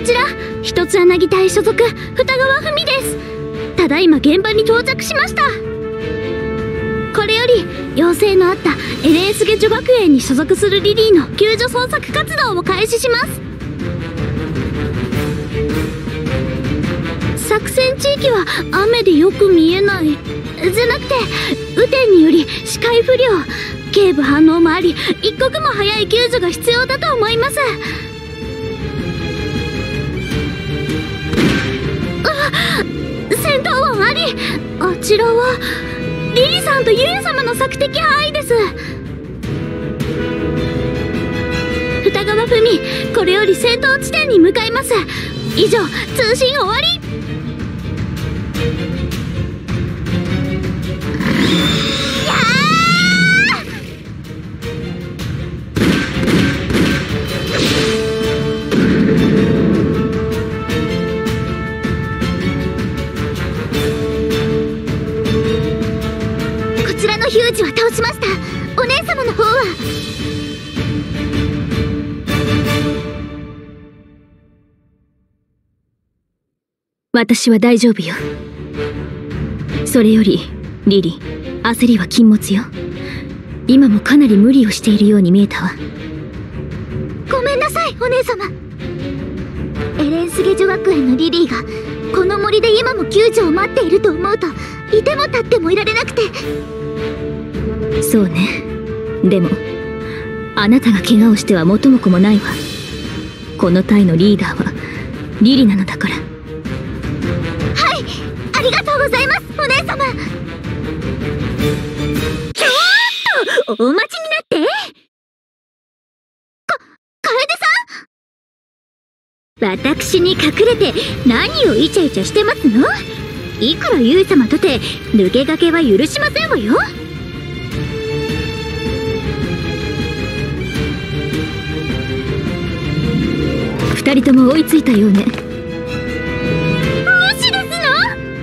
ちら一つ柳隊所属二川文です。ただいま現場に到着しました。これより要請のあったエレンスゲ女学園に所属するリリーの救助捜索活動を開始します。作戦地域は雨でよく見えない。じゃなくて雨天により視界不良、警部反応もあり一刻も早い救助が必要だと思います。戦闘音あり。あちらはリリさんとユユ様の索敵範囲です。二川文、これより戦闘地点に向かいます。以上、通信終わり。こちらのヒュージは倒しました。お姉様の方は？私は大丈夫よ。それよりリリ、焦りは禁物よ。今もかなり無理をしているように見えたわ。ごめんなさい、お姉様。エレンスゲ女学園のリリーがこの森で今も救助を待っていると思うと、いても立ってもいられなくて。そうね。でもあなたが怪我をしては元も子もないわ。この隊のリーダーはリリなのだから。はい、ありがとうございます、お姉様。ちょっとお待ちになって。楓さん、私に隠れて何をイチャイチャしてますの？いくらユイ様とて抜け駆けは許しませんわよ。二人とも追いついたようね。無視ですの？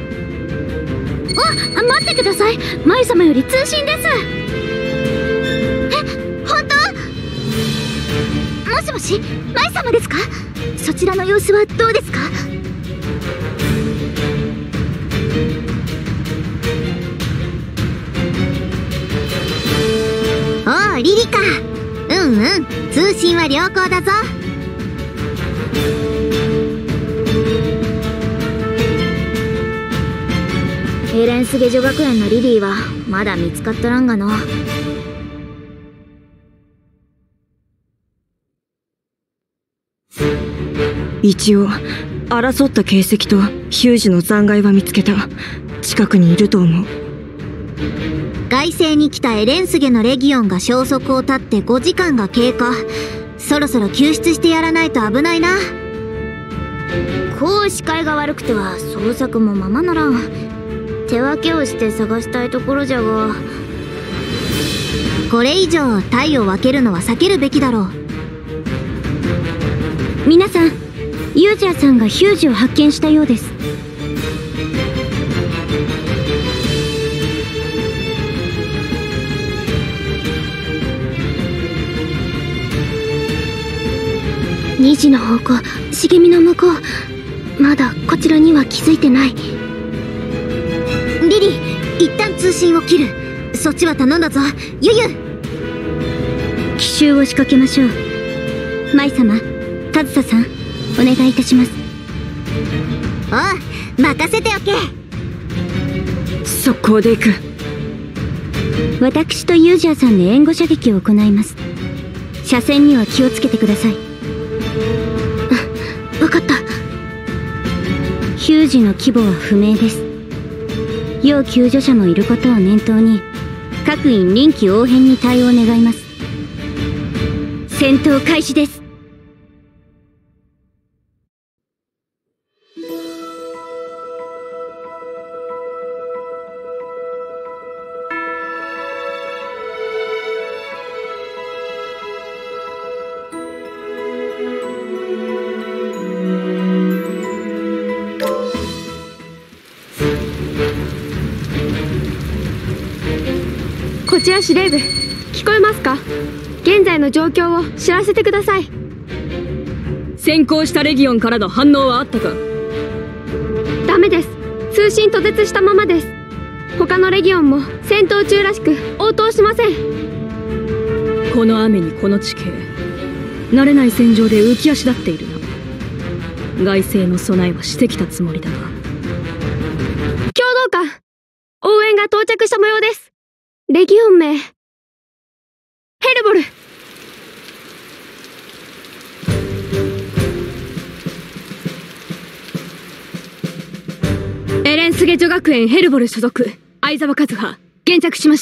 あ、待ってください。マユ様より通信です。え、本当？もしもし、マユ様ですか？そちらの様子はどうですか？おう、リリカ。通信は良好だぞ。エレンスゲ女学園のリリーはまだ見つかっとらんがの。 一応争った形跡とヒュージの残骸は見つけた。近くにいると思う。 外星に来たエレンスゲのレギオンが消息を絶って5時間が経過。そろそろ救出してやらないと危ないな。こう視界が悪くては捜索もままならん。手分けをして探したいところじゃが、これ以上隊を分けるのは避けるべきだろう。皆さん、ユージャーさんがヒュージを発見したようです。2時の方向、茂みの向こう。まだこちらには気づいてない。リリー、一旦通信を切る。そっちは頼んだぞ、ユユ。奇襲を仕掛けましょう。マイ様、カズサさん、お願いいたします。おう、任せておけ。 速攻で行く。 私とユージャーさんで援護射撃を行います。車線には気をつけてください。わかった。ヒュージの規模は不明です。要救助者もいることを念頭に、各員臨機応変に対応願います。戦闘開始です。 こちら司令部、聞こえますか？現在の状況を知らせてください。 先行したレギオンからの反応はあったか？ ダメです。通信途絶したままです。他のレギオンも戦闘中らしく応答しません。 この雨にこの地形、慣れない戦場で浮き足立っているな。外星の備えはしてきたつもりだが。 共同艦応援が到着した模様です。レギオン名ヘルボル。エレンスゲ女学園ヘルボル所属相沢和葉現着しました。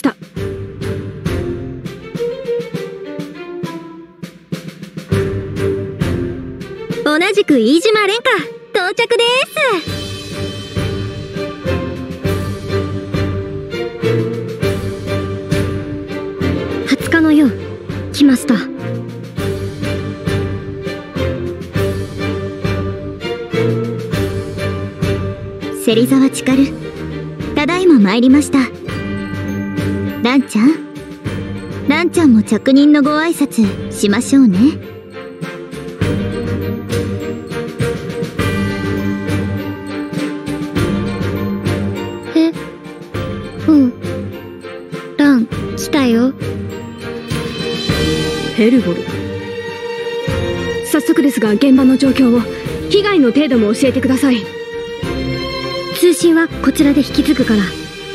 同じく飯島蓮香到着です。20日の夜来ました。芹沢千佳、ただいま参りました。ランちゃんも着任のご挨拶しましょうね。ラン来たよ。 ヘルボル。 早速ですが現場の状況を、被害の程度も教えてください。 通信はこちらで引き継ぐから。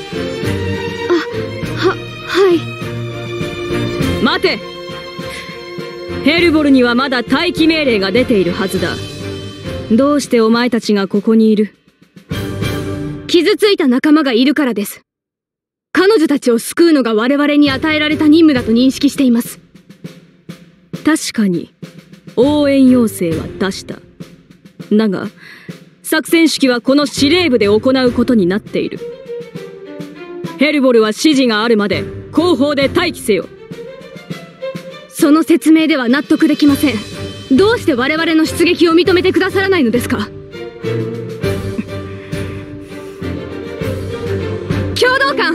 はい。 待て！ヘルボルにはまだ待機命令が出ているはずだ。どうしてお前たちがここにいる？ 傷ついた仲間がいるからです。彼女たちを救うのが我々に与えられた任務だと認識しています。 確かに応援要請は出した。だが作戦指揮はこの司令部で行うことになっている。ヘルボルは指示があるまで後方で待機せよ。 その説明では納得できません。どうして我々の出撃を認めてくださらないのですか？共同艦！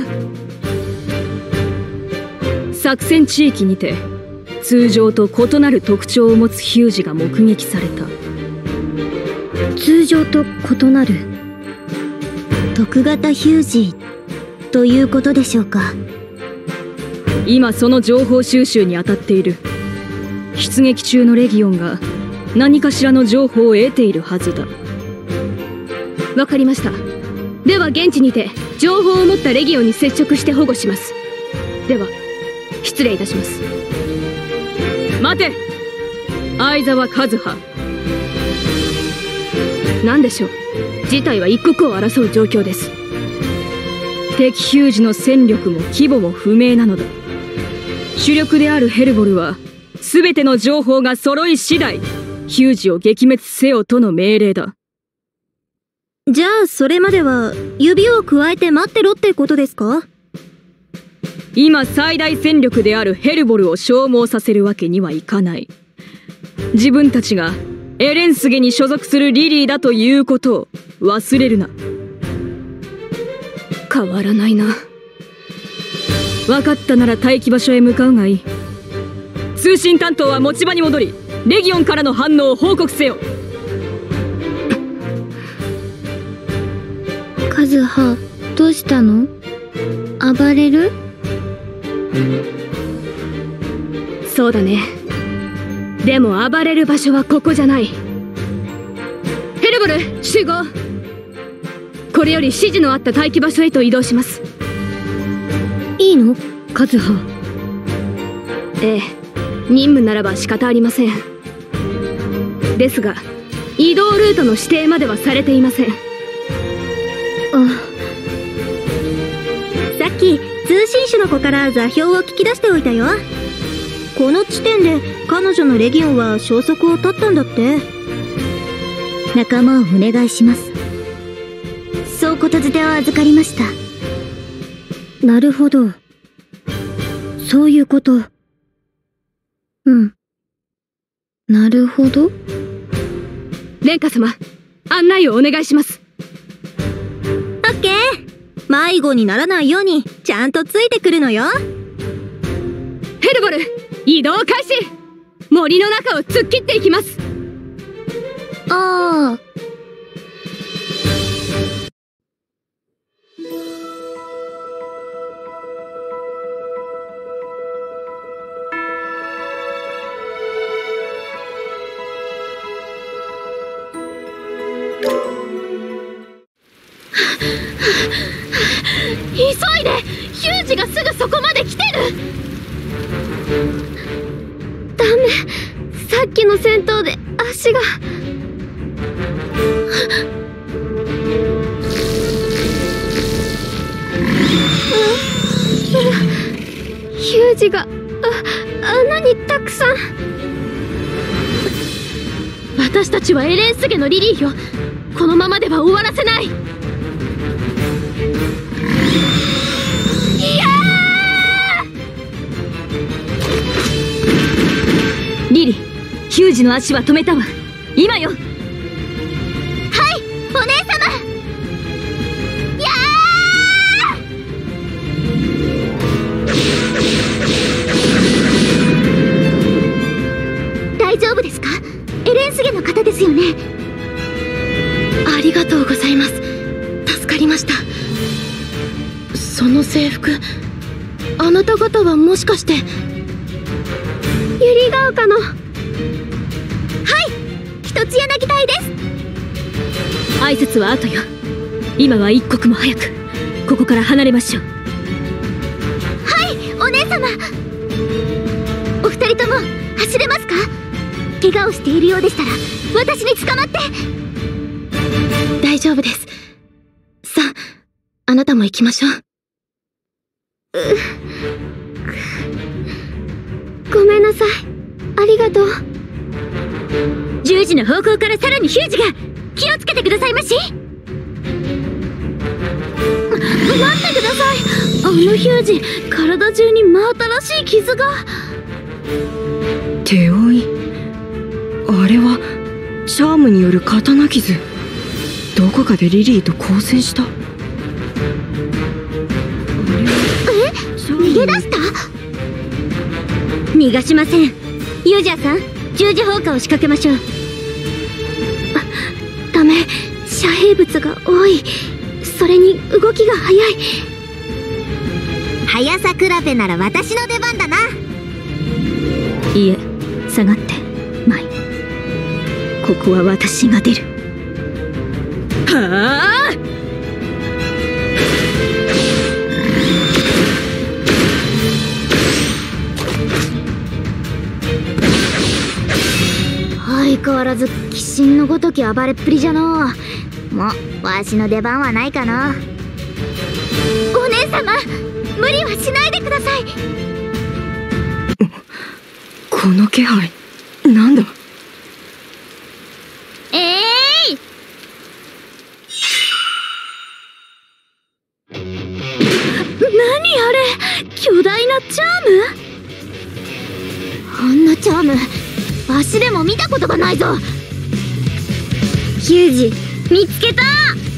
作戦地域にて通常と異なる特徴を持つヒュージが目撃された。 通常と異なる特型ヒュージということでしょうか。 今その情報収集に当たっている。出撃中のレギオンが何かしらの情報を得ているはずだ。 わかりました。では現地にて情報を持ったレギオンに接触して保護します。では失礼いたします。 待て！相沢和葉。 何でしょう。事態は一刻を争う状況です。 敵ヒュージの戦力も規模も不明なのだ。主力であるヘルボルは全ての情報が揃い次第ヒュージを撃滅せよとの命令だ。 じゃあそれまでは指をくわえて待ってろってことですか？ 今最大戦力であるヘルボルを消耗させるわけにはいかない。自分たちがエレンスゲに所属するリリーだということを忘れるな。 変わらないな。 分かったなら待機場所へ向かうがいい。通信担当は持ち場に戻り、レギオンからの反応を報告せよ。 カズハ、どうしたの？暴れる？ そうだね。でも暴れる場所はここじゃない。ヘルボル集合。これより指示のあった待機場所へと移動します。 いいの？カズハ。 ええ、任務ならば仕方ありません。ですが移動ルートの指定まではされていません。 さっき通信手の子から座標を聞き出しておいたよ。この地点で彼女のレギオンは消息を絶ったんだって。仲間をお願いします。そう言づてを預かりました。なるほど、そういうこと。なるほど。 蓮華様、案内をお願いします。 オッケー。迷子にならないようにちゃんとついてくるのよ。 ヘルボル、移動開始。森の中を突っ切っていきます。 ああ。 急いで！ヒュージがすぐそこまで来てる！ダメ、さっきの戦闘で足が。ヒュージがあんなにたくさん。私たちはエレンスゲのリリーよ。このままでは終わらせない。 リリ、ヒュージの足は止めたわ。今よ。 はい、お姉様。やー！大丈夫ですか？エレンスゲの方ですよね。 ありがとうございます。助かりました。その制服、あなた方はもしかして百合ヶ丘の。はい、一つ柳隊です。 挨拶は後よ。今は一刻も早くここから離れましょう。 はい、お姉様。お二人とも走れますか？怪我をしているようでしたら私に捕まって。 大丈夫です。さあ、あなたも行きましょう。ごめんなさい。ありがとう。 10時の方向からさらにヒュージが。気をつけてくださいまし。待ってください。あのヒュージ、体中に真新しい傷が。 手負い。あれはチャームによる刀傷。どこかでリリーと交戦した。 逃げ出した？逃がしません。ユージャーさん、十字砲火を仕掛けましょう。ダメ、遮蔽物が多い。それに動きが速い。速さ比べなら私の出番だな。 いえ、下がってマイ。ここは私が出る。はあ！ 相変わらず鬼神のごとき暴れっぷりじゃのう。もうわしの出番はないかな。お姉様、無理はしないでください。 この気配、なんだ？ 何あれ、巨大なチャーム？ あんなチャーム、わしでも見たことがないぞ。ヒュージ、見つけた。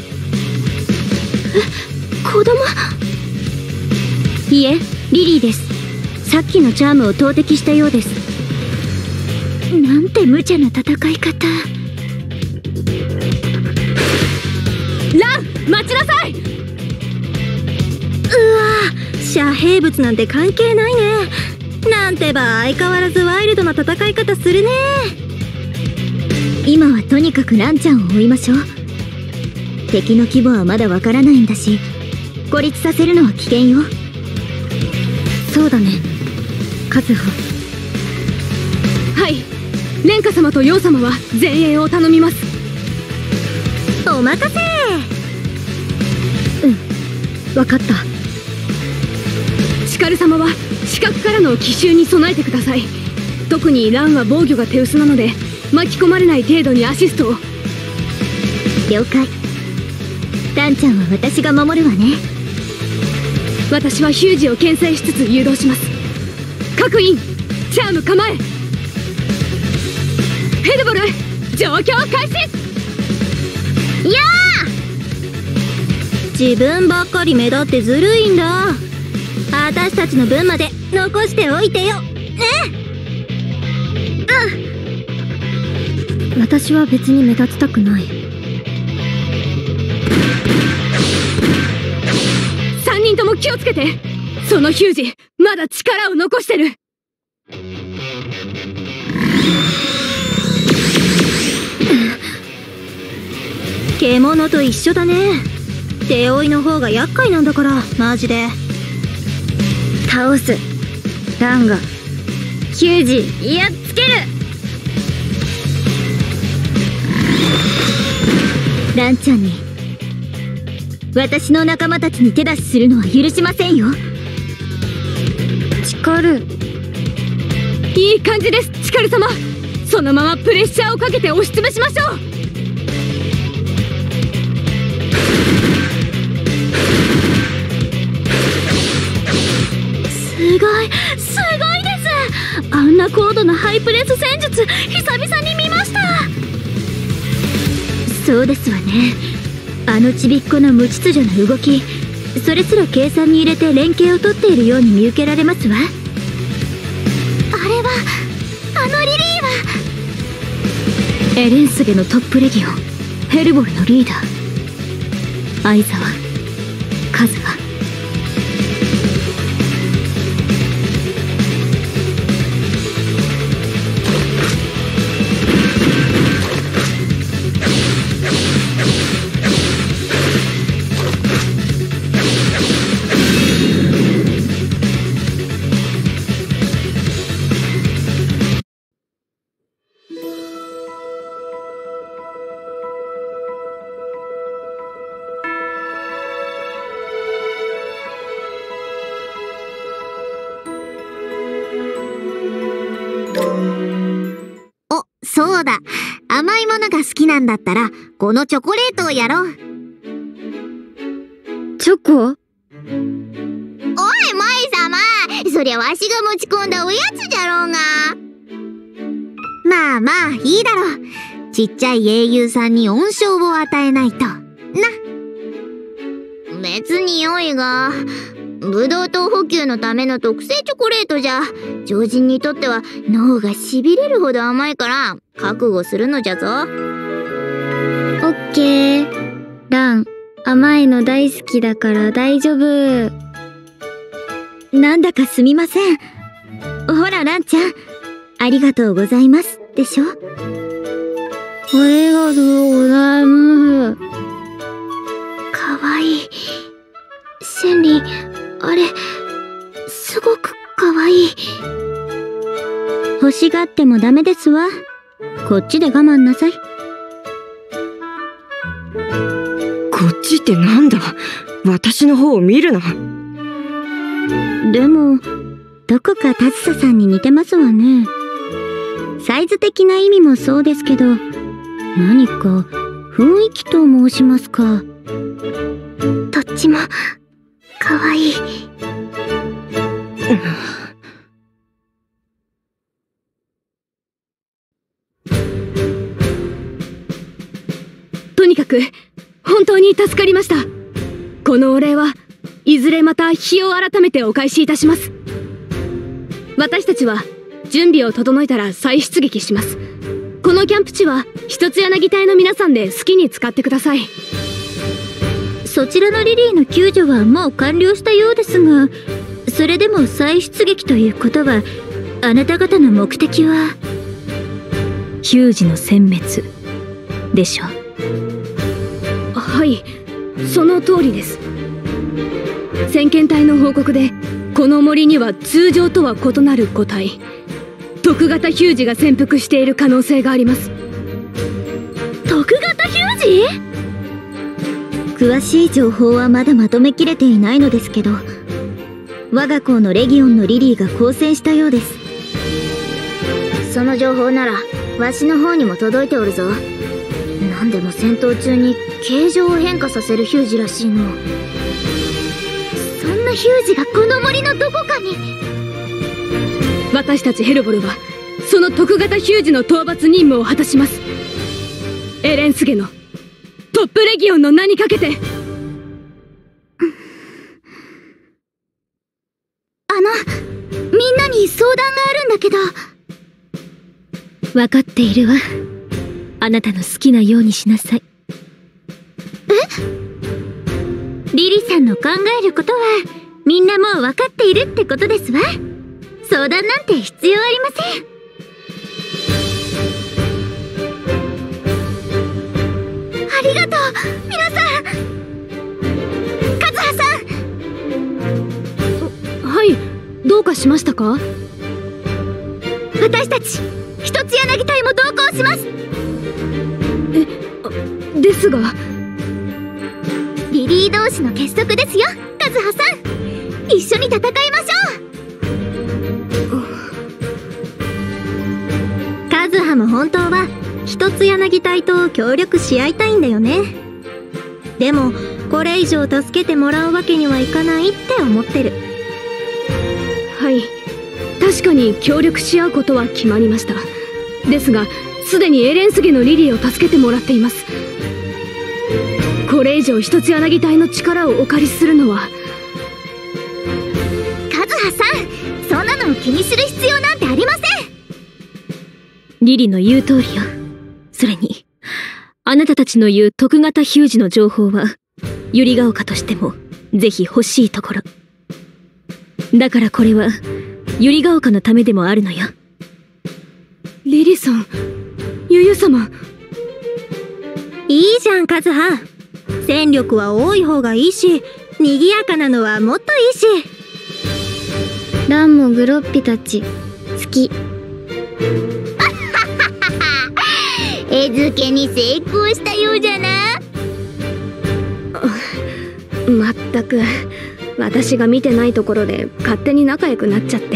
子供？ いえ、リリーです。さっきのチャームを投擲したようです。なんて無茶な戦い方。 ラン、待ちなさい。 遮蔽物なんて関係ないね。なんてば相変わらずワイルドな戦い方するね。 今はとにかくランちゃんを追いましょう。敵の規模はまだわからないんだし、孤立させるのは危険よ。 そうだね、カズハ。 はい、蓮華様と葉様は前衛を頼みます。 お任せ。 わかった。 シカル様は死角からの奇襲に備えてください。特にランは防御が手薄なので巻き込まれない程度にアシストを。 了解。ランちゃんは私が守るわね。 私はヒュージを牽制しつつ誘導します。各員、チャーム構え。ヘルボル、状況開始。 やあ！自分ばっかり目立ってずるいんだ。私たちの分まで残しておいてよ。ね。 私は別に目立ちたくない。 3人とも気をつけて。そのヒュージまだ力を残してる。 獣と一緒だね。手負いの方が厄介なんだから、マジで。倒す。ランガヒュージやっつける。ランちゃんに私の仲間たちに手出しするのは許しませんよ。チカル。 いい感じです、チカル様。そのままプレッシャーをかけて押しつぶしましょう。 すごいです。あんな高度なハイプレス戦術久々に見ました。そうですわね。あのちびっこの無秩序な動き、それすら計算に入れて連携を取っているように見受けられますわ。あれはあのリリーはエレンスゲのトップレギオン、ヘルボルのリーダー、相沢、カズハ。 そうだ、甘いものが好きなんだったらこのチョコレートをやろう。 チョコ？ おい舞様、そりゃわしが持ち込んだおやつじゃろうが。まあまあいいだろう。ちっちゃい英雄さんに恩賞を与えないとな。別に良いが、ブドウ糖補給のための特製チョコレートじゃ常人にとっては脳がしびれるほど甘いから覚悟するのじゃぞ。 オッケー。ラン、甘いの大好きだから大丈夫。なんだかすみません。ほらランちゃん、ありがとうございますでしょ。ありがとうございます。かわいい。シェンリン、あれすごくかわいい。欲しがってもダメですわ。こっちで我慢なさい。 こっちってなんだ。私の方を見るな。 でもどこかタズサさんに似てますわね。サイズ的な意味もそうですけど、何か雰囲気と申しますか。どっちもかわいい。 とにかく本当に助かりました。このお礼はいずれまた日を改めてお返しいたします。私たちは準備を整えたら再出撃します。このキャンプ地は一つ柳隊の皆さんで好きに使ってください。 そちらのリリーの救助はもう完了したようですが、それでも再出撃ということは、あなた方の目的はヒュージの殲滅でしょう。 はい、その通りです。先遣隊の報告でこの森には通常とは異なる個体、特型ヒュージが潜伏している可能性があります。 特型ヒュージ？詳しい情報はまだまとめきれていないのですけど、我が校のレギオンのリリーが交戦したようです。 その情報ならわしの方にも届いておるぞ。何でも戦闘中に形状を変化させるヒュージらしいの。 そんなヒュージがこの森のどこかに。 私たちヘルボルはその特型ヒュージの討伐任務を果たします。エレンスゲのトップレギオンの名にかけて。 みんなに相談があるんだけど。 分かっているわ。 あなたの好きなようにしなさい。 リリさんの考えることはみんなもう分かっているってことですわ。相談なんて必要ありません。ありがとう皆さん。カズハさん。 はい、どうかしましたか？ 私たち一つ柳隊も同行します。 ですがリリー同士の結束ですよ、カズハさん。一緒に戦いましょう。カズハも本当は一つ柳隊と協力し合いたいんだよね。でもこれ以上助けてもらうわけにはいかないって思ってる。 はい、確かに協力し合うことは決まりました。ですがすでにエレンス家のリリーを助けてもらっています。これ以上一つ柳隊の力をお借りするのは。 カズハさん、そんなの気にする必要なんてありません。 リリの言う通りよ。それにあなたたちの言う徳型ヒュージの情報は百合ヶ丘としてもぜひ欲しいところだから、これは百合ヶ丘のためでもあるのよ。 リリさん、ユユ様。 いいじゃんカズハ。戦力は多い方がいいし、賑やかなのはもっといいし。 ランもグロッピたち好き。餌付けに成功したようじゃな。 まったく、私が見てないところで勝手に仲良くなっちゃって。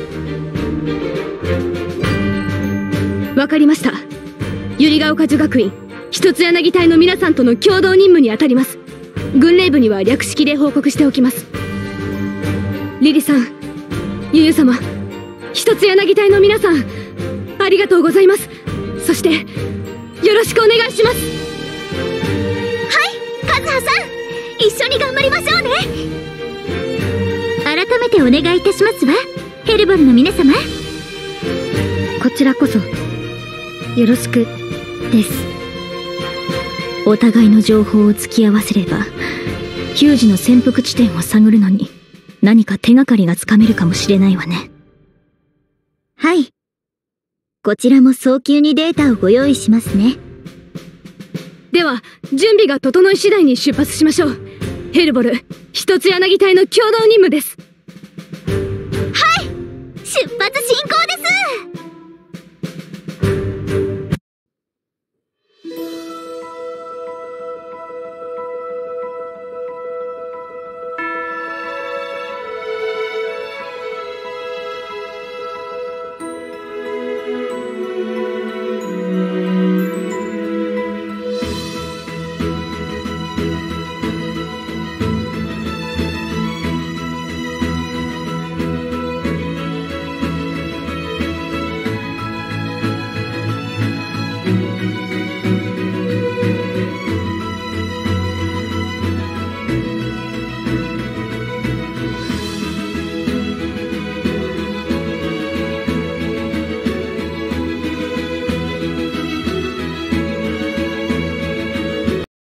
わかりました。百合ヶ丘女学院一つ柳隊の皆さんとの共同任務に当たります。軍令部には略式で報告しておきます。リリさん、ユユ様、一つ柳隊の皆さん、ありがとうございます。そしてよろしくお願いします。 はい、カズハさん、一緒に頑張りましょうね。改めてお願いいたしますわ、ヘルボルの皆様。 こちらこそよろしくです。お互いの情報を突き合わせればヒュージの潜伏地点を探るのに何か手がかりがつかめるかもしれないわね。 はい、こちらも早急にデータをご用意しますね。 では準備が整い次第に出発しましょう。ヘルボル一つ柳隊の共同任務です。 はい、出発進行。